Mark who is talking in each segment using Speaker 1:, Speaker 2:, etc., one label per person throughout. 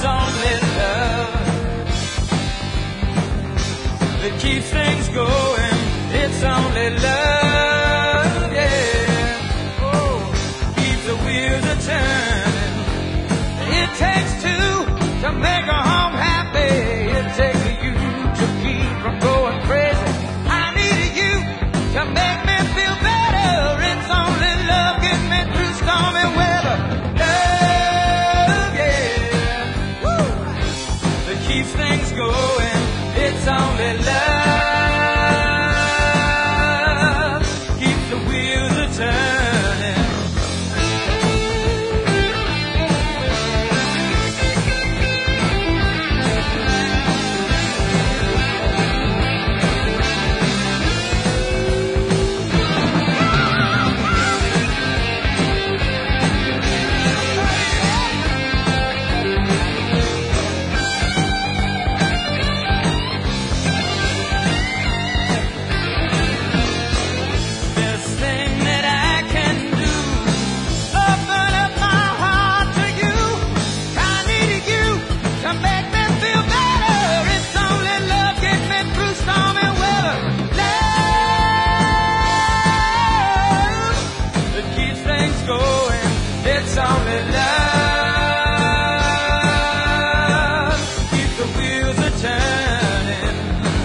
Speaker 1: it's only love that keeps things going. It's only love, yeah. Oh, keeps the wheels a turning. It takes two to make a home happy. It takes you to keep from going crazy. I need you to make me feel better. It's only love gets me through stormy weather. Love, yeah. Woo. That keeps things going. It's only love. Keeps the wheels a turning. It's only love keeps the wheels a turning.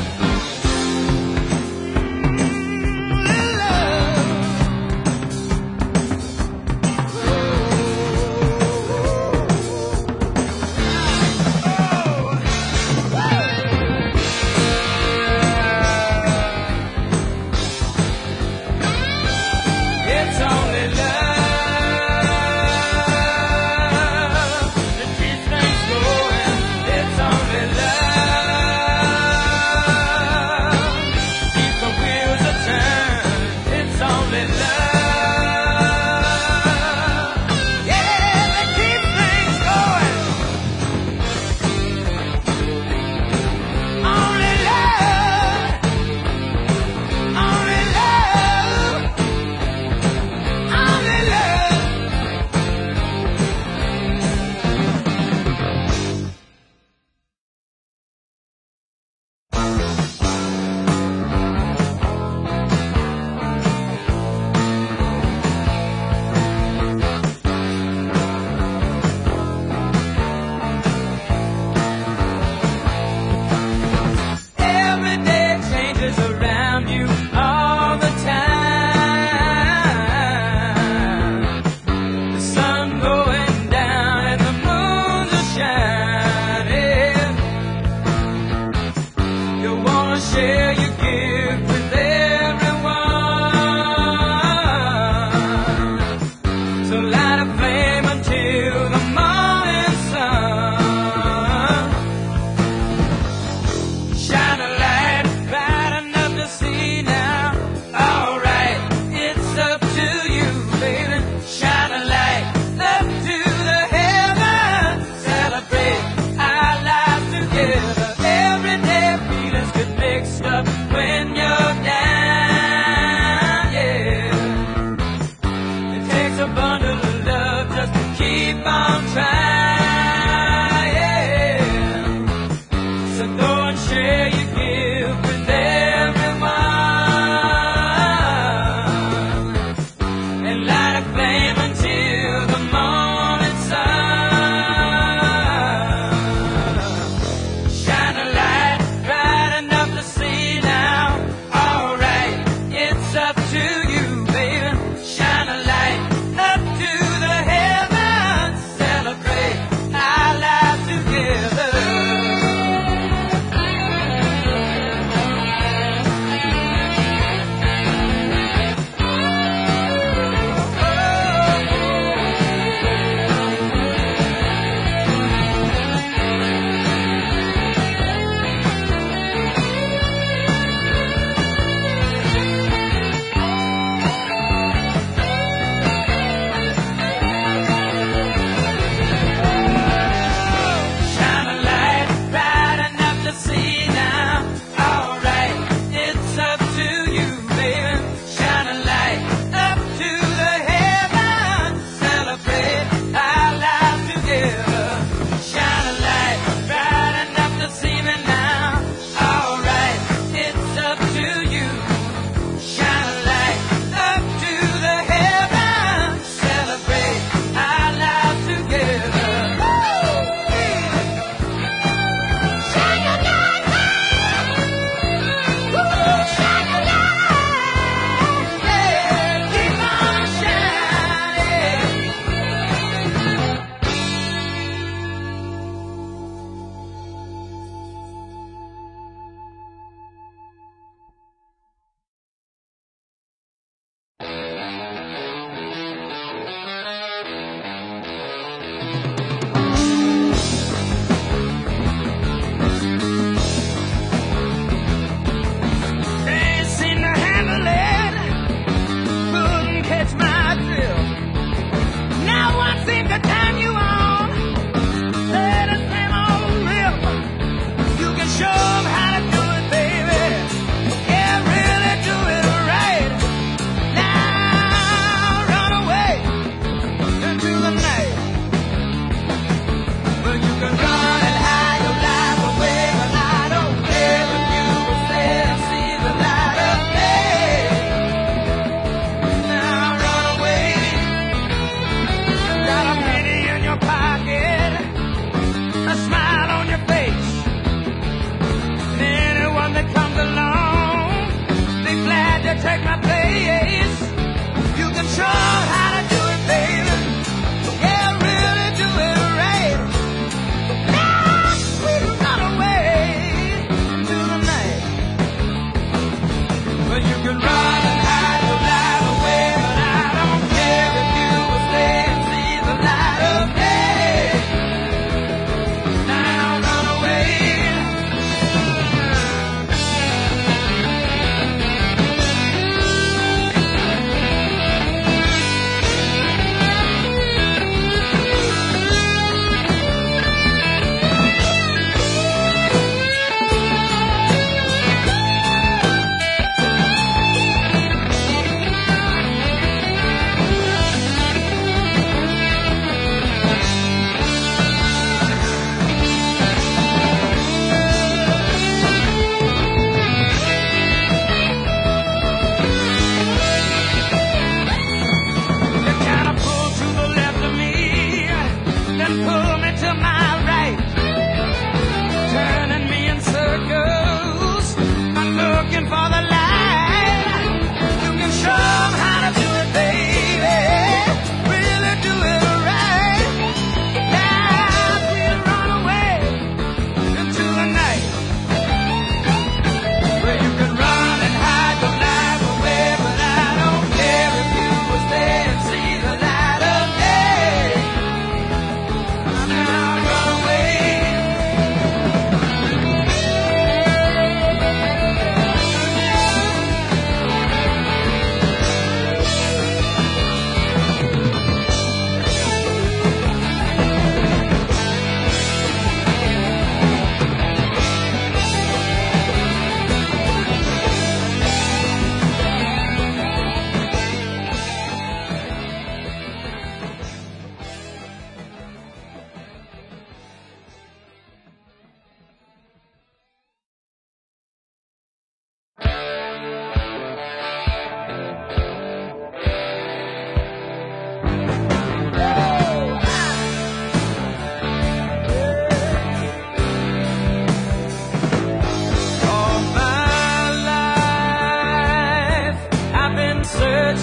Speaker 1: It's only love. Share your gift with everyone. So light a flame until the morning sun. Shine a light bright enough to see now. Alright, it's up to you, baby. Shine a light up to the heavens. Celebrate our lives together. Everyday feelings could mixed up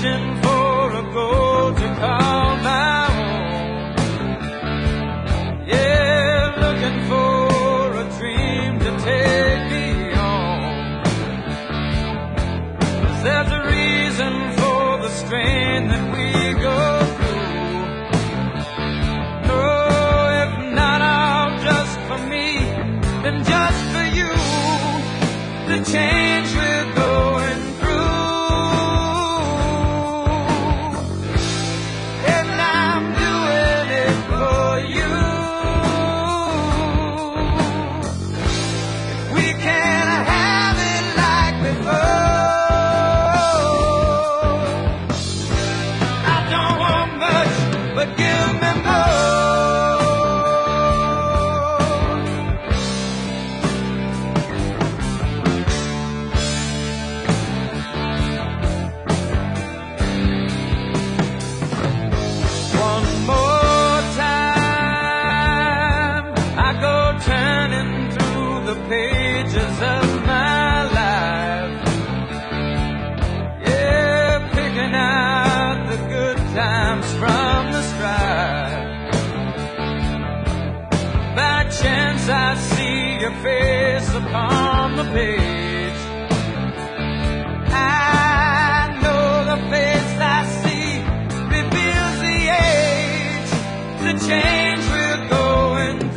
Speaker 1: searching for a goal to call my own. Yeah, looking for a dream to take me home. There's a reason for the strain that we go through. No, if not all just for me, then just for you. The change we're going through, and I'm doing it for you. If we can't have it like before, I don't want much, but give me more. Pages of my life, yeah, picking out the good times from the strife. By chance I see your face upon the page. I know the face I see reveals the age, the change we're going through.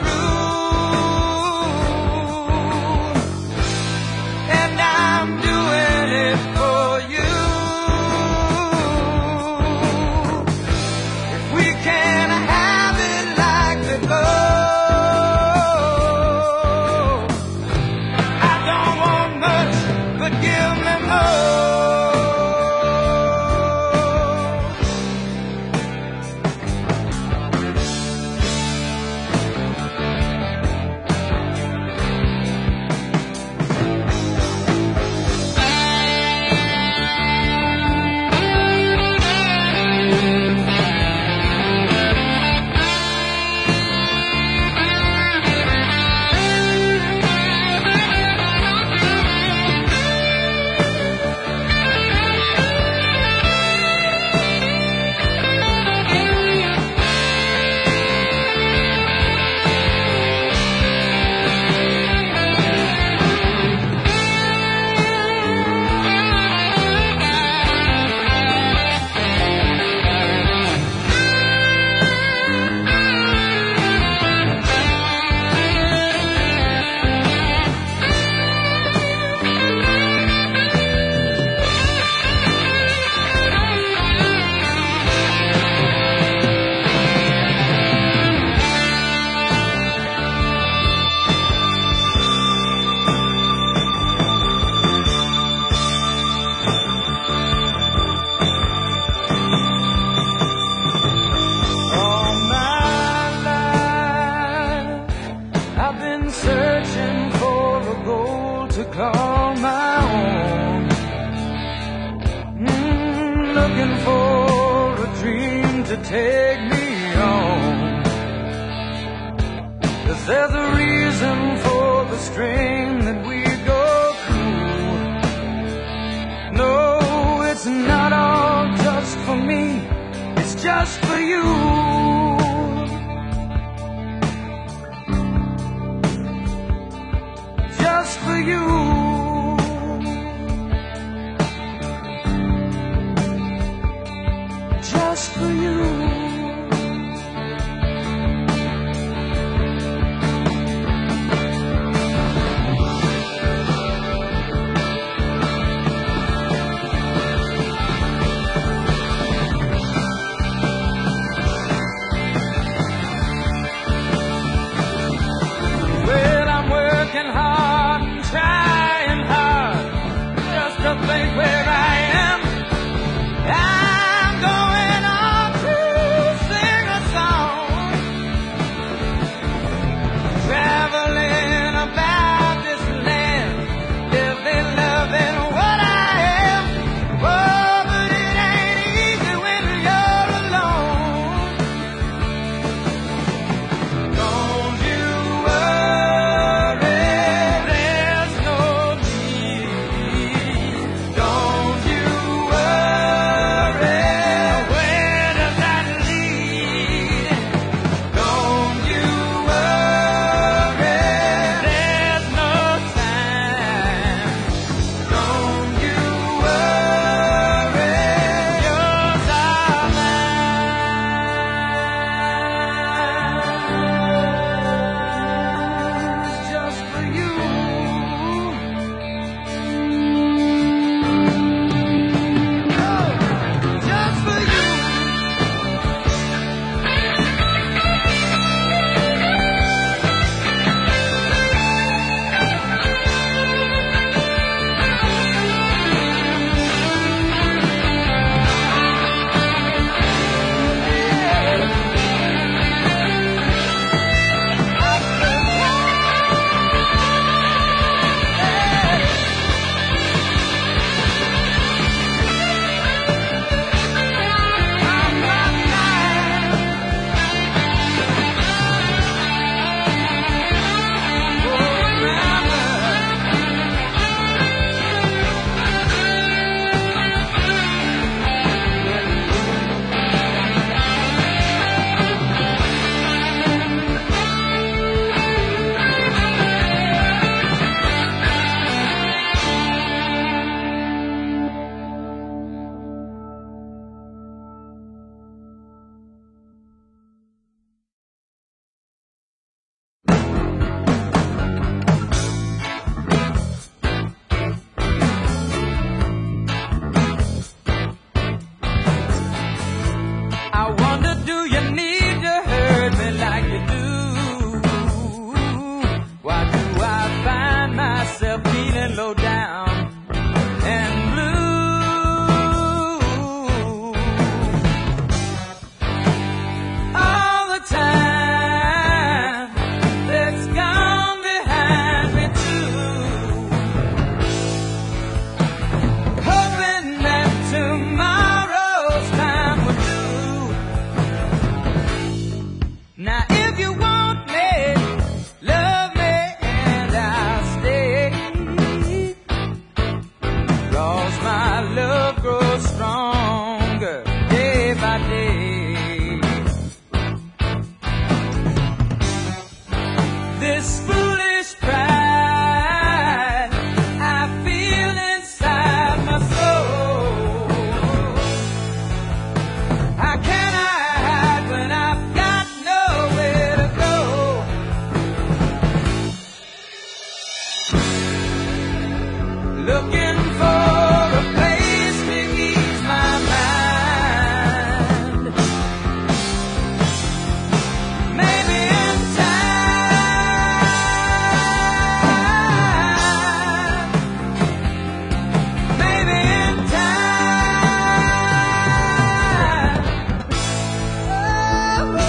Speaker 1: Searching for a goal to call my own. Looking for a dream to take me home. 'Cause there's a reason for the strain that we go through. No, it's not all just for me, it's just for you. Just for you. Just for you. looking for a place to ease my mind. Maybe in time, maybe in time. Oh,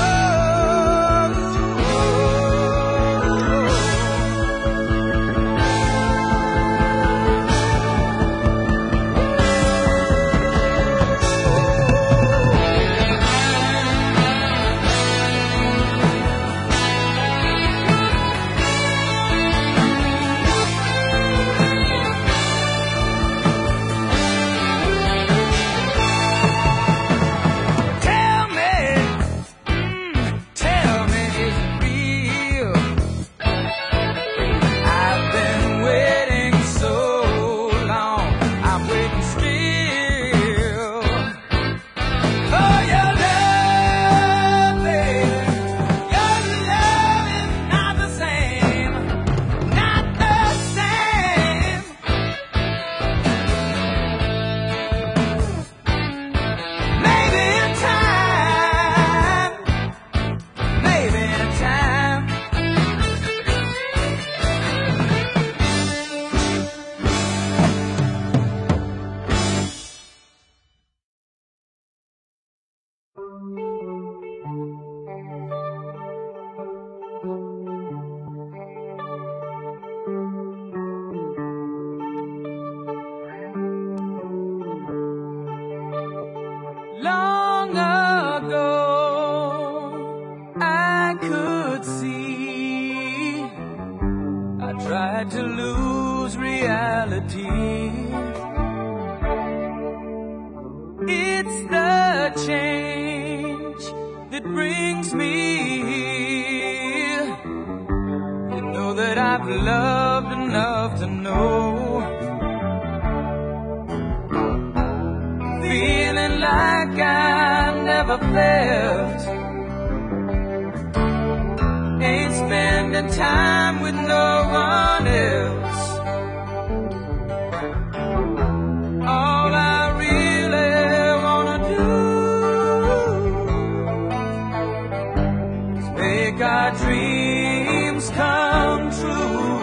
Speaker 1: tell me, is it real? I've been waiting so long, I'm waiting still for your love, baby. Your love is not the same, not the same. Maybe in time, maybe in time. Long ago, I could see I tried to lose reality. It's the change that brings me here. You know that I've loved enough to know, feeling like I never felt. Ain't spending time with no one else. All I really wanna do is make our dreams come true.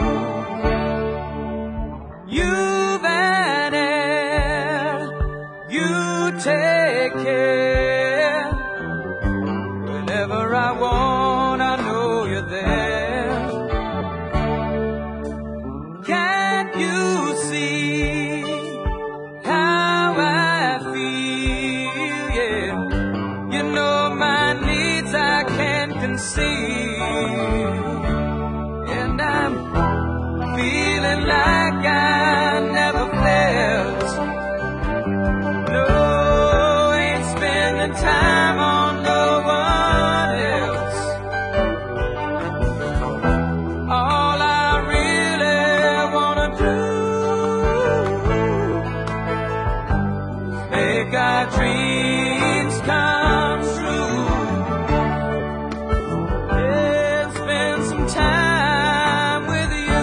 Speaker 1: You vanish, you take care. Whenever I want, I know you're there. Can't you see how I feel? Yeah, you know my needs I can't conceive, and I'm feeling like I never felt. No, ain't spending time on no one else. All I really wanna do is make our dreams come true. Yeah, spend some time with you.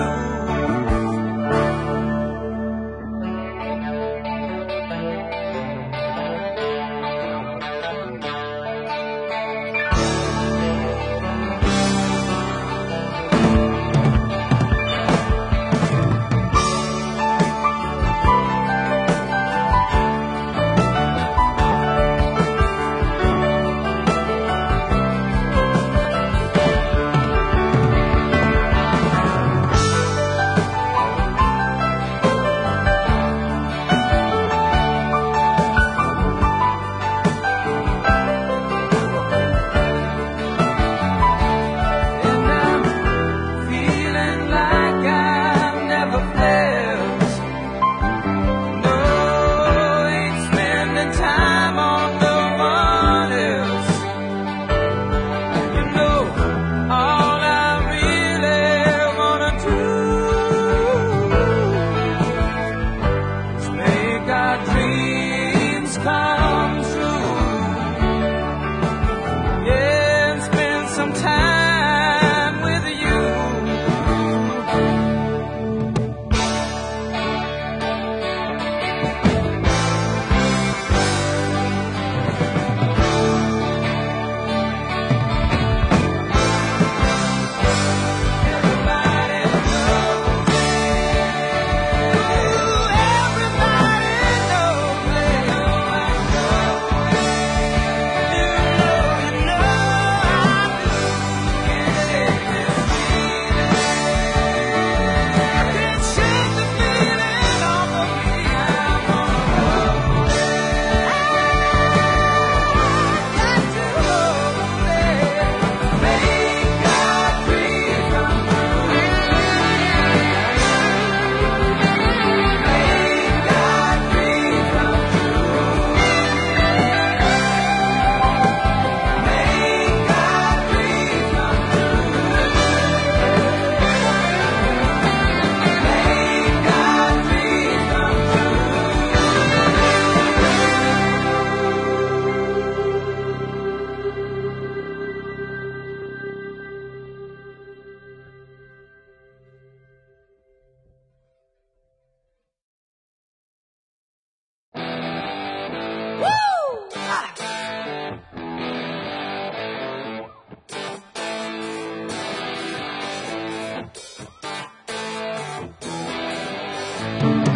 Speaker 1: Thank you.